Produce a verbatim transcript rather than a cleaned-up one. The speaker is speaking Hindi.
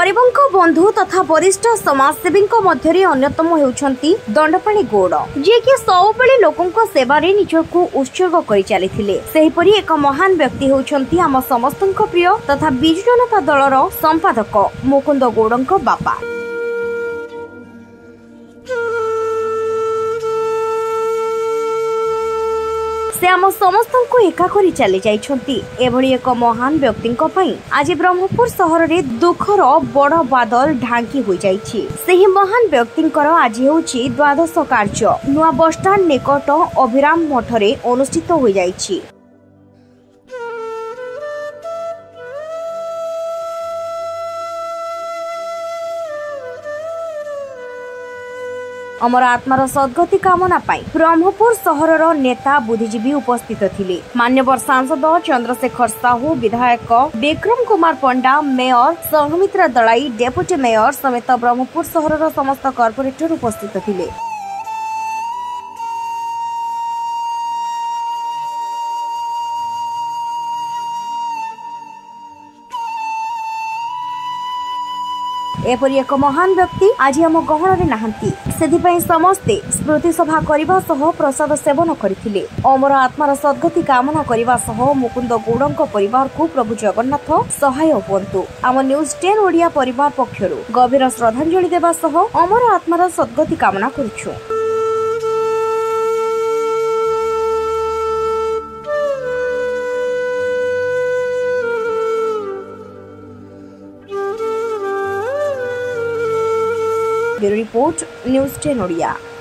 गरीबों बंधु तथा वरिष्ठ समाजसेवी मध्य अन्यतम होउछंती दंडपाणी गौड़, जे कि सबुबले लोकों सेवा निजक उत्सर्ग कर चली। सेहीपरि एक महान व्यक्ति होउछंती आम समस्तक प्रिय तथा बिजु जनता दलर संपादक मुकुंद गौड़ बापा। से आम समस्त को एका करी चली जाइछंती। एभली एक महान व्यक्ति आज ब्रह्मपुर सहर में दुखर बड़ बादल ढांकी हो जाइछि। सेही महान व्यक्ति आज होउछि द्वादश कार्य नुआ बसस्टाण्ड निकट अभिराम मठरे अनुष्ठित हो जाइछि। अमर आत्मार सद्गति कामना पाई ब्रह्मपुर सहरर नेता बुद्धिजीवी उपस्थित थिले। मान्यवर सांसद चंद्रशेखर साहू, विधायक Vikram Kumar Panda, mayor Sanghamitra Dalai, deputy mayor समेत ब्रह्मपुर सहरर समस्त कॉर्पोरेटर उपस्थित थिले। एपरि एक महान व्यक्ति आज आम गहन में नाहंती, सेथिपई समस्ते स्मृति सभा करबा सह प्रसाद सेवन करथिले। अमर आत्मार सद्गति कामना करबा सह मुकुंद गौड़ परिवार को प्रभु जगन्नाथ सहाय हुअन्तु। आम न्यूज टेन ओडिया परिवार पक्षरु गभीर श्रद्धांजलि देबा सह अमर आत्मार सद्गति कामना करूछु। Bureau report news ten Odia.